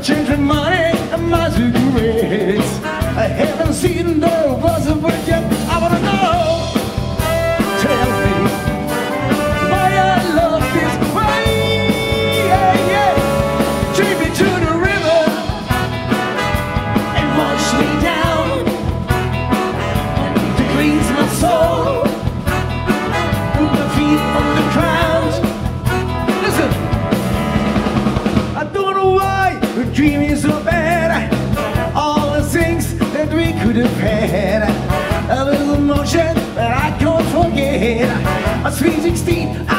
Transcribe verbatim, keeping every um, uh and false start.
change my money and my cigarettes. I haven't seen the was of it yet. I wanna know. Tell me why I love this way. Yeah, yeah. Take me to the river and wash me down to cleanse my soul. Put my feet on the ground. Listen, I don't know why the dream is so bad. All the things that we could have had, a little emotion that I can't forget. A sweet sixteen.